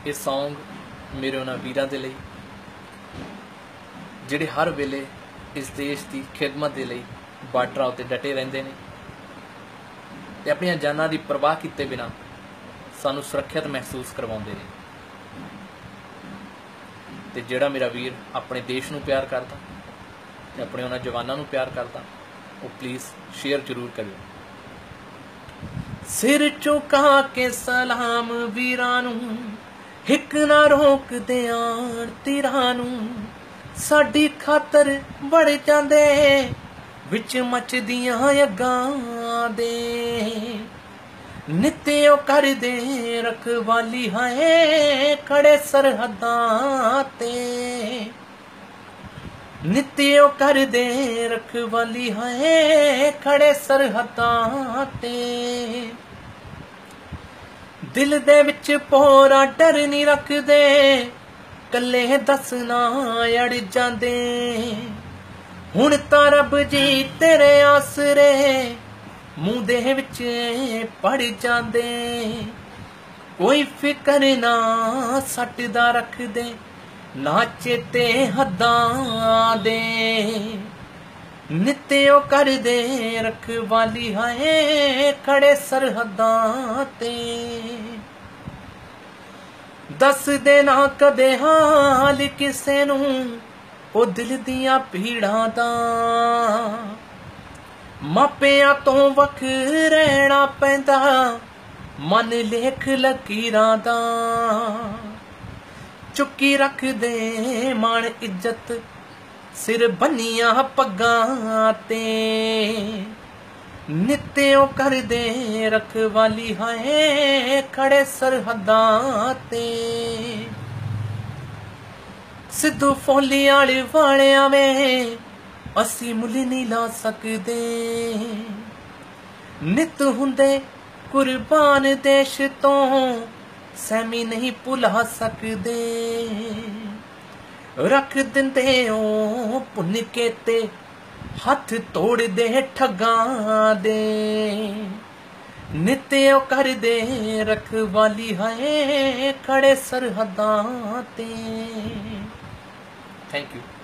ये सॉन्ग मेरे उन्हां वीरां दे लई जिहड़े हर वेले इस देश की खिदमत के लिए बार्डरां उत्ते डटे रहिंदे ने ते अपणियां जानां दी परवाह कीते बिना सानूं सुरੱਖਿਅਤ महसूस करवाउंदे ने। ते जिहड़ा मेरा वीर अपने देश नूं प्यार करदा ते अपने उन्हां जवानां नूं प्यार करदा वो प्लीज़ शेयर जरूर करियो। सिर झुका के सलाम वीरां नूं, हिक ना रोक देआण तीरां नूं, साडी खातर बढ़ जांदे विच मचदियां अग्गां दे, नित्यो कर दे रखवाली हाए खड़े सरहदां ते, नित्यो कर दे रखवाली हाए खड़े सरहदां ते, दिल दे विच पोरा डर नहीं रखदे कल्ले दसना अड़ जांदे, हुण तां रब जी तेरे आसरे मूंह दे विच पड़ जांदे, कोई फिकर ना सटदा रखदे ना चेते हद्दां दे, नित्यो कर दे रखवाली हाए खड़े सरहदां ते, दस देना कदे हाल किसे नूं ओ दिल दियां पीड़ां दा, मापियां तो वख रहना पैंदा मन लेख लकीरां दा, चुकी रख दे मान इज्जत सिर बनिया पग्गां ते, नित्यो कर दे रखवाली हाए खड़े सरहदां ते, सिद्धू फौली वालियां में असी मुल नहीं ला सकदे, नित हुंदे कुर्बान देश तो सहमी नहीं भुला सकदे, रख दिंदे ओ भुन के ते हथ तोड़ दे ठगां दे, नित्यो कर दे रखवाली हाए खड़े सरहदां ते। Thank you.